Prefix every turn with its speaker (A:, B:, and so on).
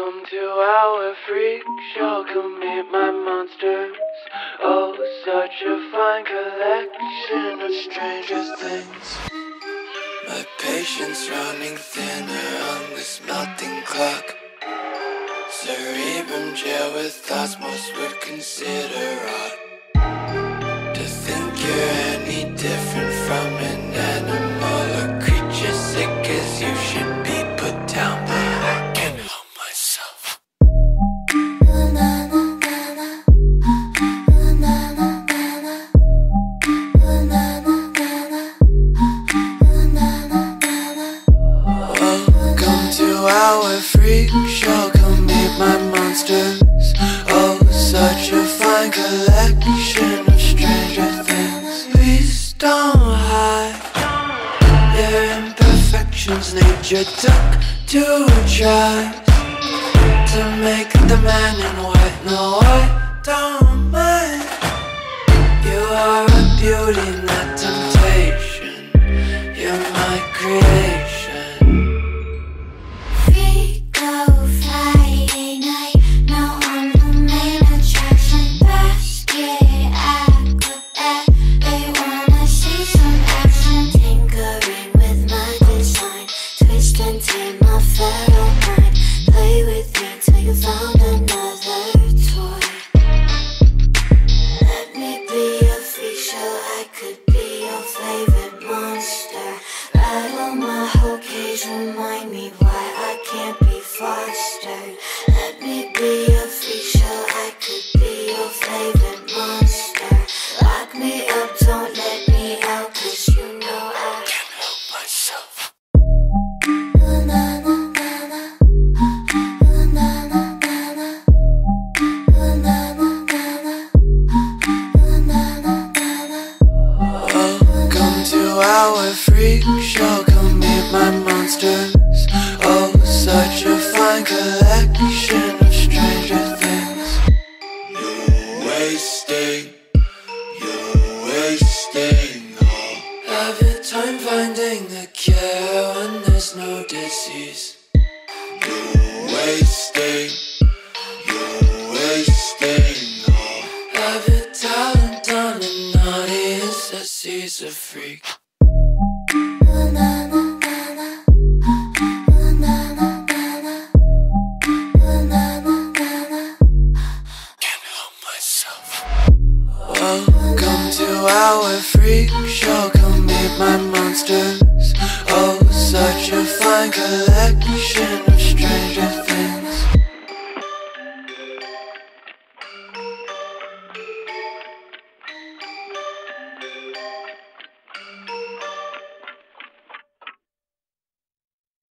A: Welcome to our freak show, come meet my monsters. Oh, such a fine collection of stranger things. My patience running thinner on this melting clock. Cerebrum jail with thoughts most would consider odd. To think you're any different from an animal or creature sick as you should be put down, but I can't help myself. Welcome to our freak show, come meet my monsters. Oh, such a fine collection of stranger things. Please don't hide your imperfections. Nature took 2 tries to make the man in white. No, I don't mind. You are a beauty, not temptation. You're my creation.
B: Friday night, now I'm the main attraction. Basket, acrobat, they wanna see some action. Tinkering with my design, twist and tame my pheromone. Play with me till you found another toy. Let me be a freak show, I could be your favorite monster. Rattle my whole cage, remind me why I can't be fostered. Let me be a freak show, I could be your favorite monster. Lock me up, don't let me out, 'cause you know I
A: Can't help myself. Welcome to our freak show, come meet my monsters. Oh, such a fine collection of stranger things. You're wasting all of your time finding the cure when there's no disease. You're wasting all of your talent on an audience that sees a freak. Welcome to our freak show, come meet my monsters. Oh, such a fine collection of